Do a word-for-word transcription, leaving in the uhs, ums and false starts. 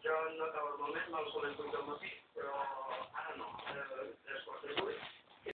Già andata normalmente, ma al sole con i